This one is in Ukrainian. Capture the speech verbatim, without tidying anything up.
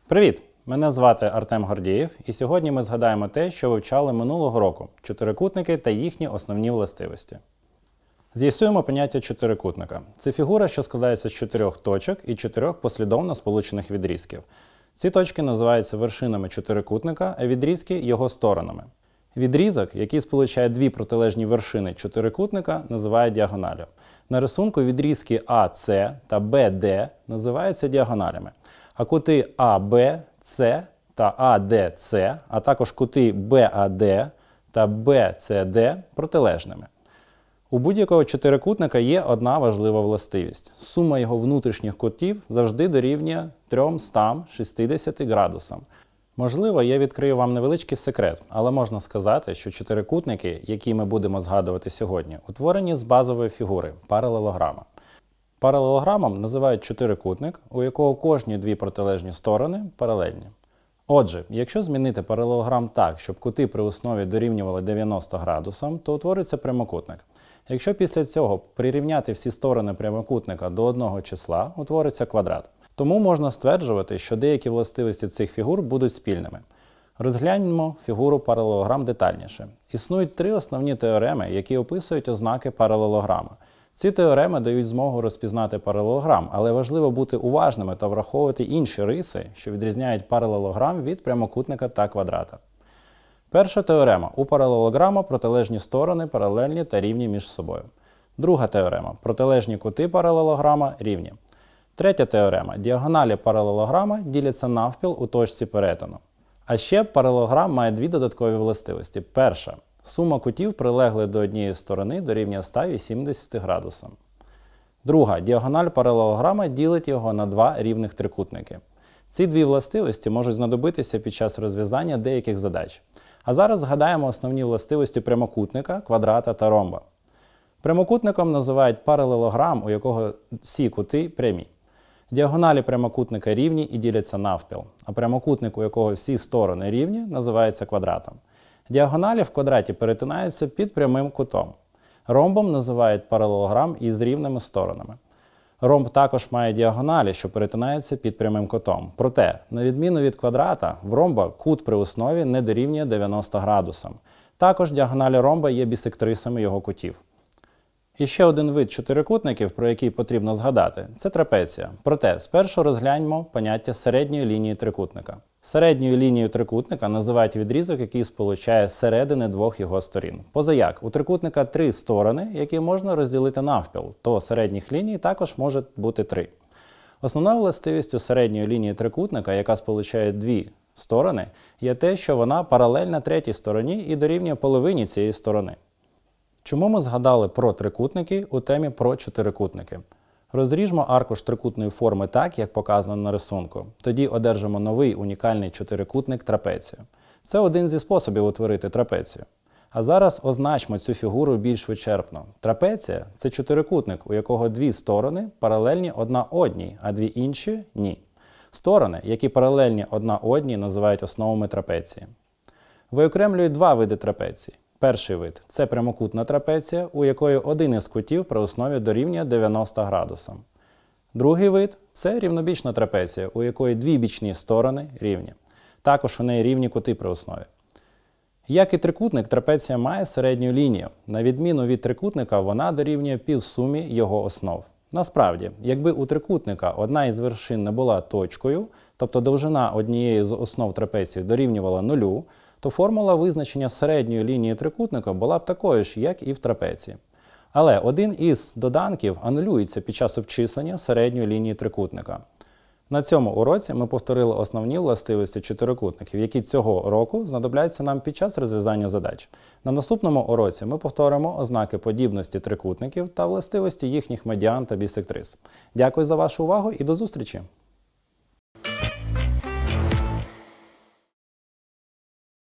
Привіт! Мене звати Артем Гордієв, і сьогодні ми згадаємо те, що вивчали минулого року – чотирикутники та їхні основні властивості. З'ясуємо поняття чотирикутника. Це фігура, що складається з чотирьох точок і чотирьох послідовно сполучених відрізків. Ці точки називаються вершинами чотирикутника, а відрізки – його сторонами. Відрізок, який сполучає дві протилежні вершини чотирикутника, називають діагоналлю. На рисунку відрізки А С та Б Д називаються діагоналями, а кути А Б С та А Д С, а також кути Б А Д та Б С Д протилежними. У будь-якого чотирикутника є одна важлива властивість. Сума його внутрішніх кутів завжди дорівнює триста шістдесят градусам. Можливо, я відкрию вам невеличкий секрет, але можна сказати, що чотирикутники, які ми будемо згадувати сьогодні, утворені з базової фігури – паралелограма. Паралелограмом називають чотирикутник, у якого кожні дві протилежні сторони паралельні. Отже, якщо змінити паралелограм так, щоб кути при основі дорівнювали дев'яноста градусам, то утвориться прямокутник. Якщо після цього прирівняти всі сторони прямокутника до одного числа, утвориться квадрат. Тому можна стверджувати, що деякі властивості цих фігур будуть спільними. Розгляньмо фігуру паралелограм детальніше. Існують три основні теореми, які описують ознаки паралелограма. Ці теореми дають змогу розпізнати паралелограм, але важливо бути уважними та враховувати інші риси, що відрізняють паралелограм від прямокутника та квадрата. Перша теорема. У паралелограма протилежні сторони паралельні та рівні між собою. Друга теорема. Протилежні кути паралелограма рівні. Третя теорема. Діагоналі паралелограма діляться навпіл у точці перетину. А ще паралелограм має дві додаткові властивості. Перша. Сума кутів, прилеглих до однієї сторони, дорівнює ста вісімдесяти градусам. Друга. Діагональ паралелограма ділить його на два рівних трикутники. Ці дві властивості можуть знадобитися під час розв'язання деяких задач. А зараз згадаємо основні властивості прямокутника, квадрата та ромба. Прямокутником називають паралелограм, у якого всі кути прямі. Діагоналі прямокутника рівні і діляться навпіл, а прямокутник, у якого всі сторони рівні, називається квадратом. Діагоналі в квадраті перетинаються під прямим кутом. Ромбом називають паралелограм із рівними сторонами. Ромб також має діагоналі, що перетинаються під прямим кутом. Проте, на відміну від квадрата, в ромба кут при основі не дорівнює дев'яноста градусам. Також діагоналі ромба є бісектрисами його кутів. І ще один вид чотирикутників, про який потрібно згадати, це трапеція. Проте, спершу розгляньмо поняття середньої лінії трикутника. Середньою лінією трикутника називають відрізок, який сполучає середини двох його сторін. Позаяк, у трикутника три сторони, які можна розділити навпіл, то середніх ліній також може бути три. Основною властивістю середньої лінії трикутника, яка сполучає дві сторони, є те, що вона паралельна третій стороні і дорівнює половині цієї сторони. Чому ми згадали про трикутники у темі про чотирикутники? Розріжмо аркуш трикутної форми так, як показано на рисунку. Тоді одержимо новий унікальний чотирикутник трапецію. Це один зі способів утворити трапецію. А зараз означмо цю фігуру більш вичерпно. Трапеція – це чотирикутник, у якого дві сторони паралельні одна одній, а дві інші – ні. Сторони, які паралельні одна одній, називають основами трапеції. Виокремлюють два види трапеції. Перший вид – це прямокутна трапеція, у якої один із кутів при основі дорівнює дев'яноста градусам. Другий вид – це рівнобічна трапеція, у якої дві бічні сторони рівні. Також у неї рівні кути при основі. Як і трикутник, трапеція має середню лінію. На відміну від трикутника, вона дорівнює півсумі його основ. Насправді, якби у трикутника одна із вершин не була точкою, тобто довжина однієї з основ трапеції дорівнювала нулю, то формула визначення середньої лінії трикутника була б такою ж, як і в трапеції. Але один із доданків анулюється під час обчислення середньої лінії трикутника. На цьому уроці ми повторили основні властивості чотирикутників, які цього року знадобляться нам під час розв'язання задач. На наступному уроці ми повторимо ознаки подібності трикутників та властивості їхніх медіан та бісектрис. Дякую за вашу увагу і до зустрічі!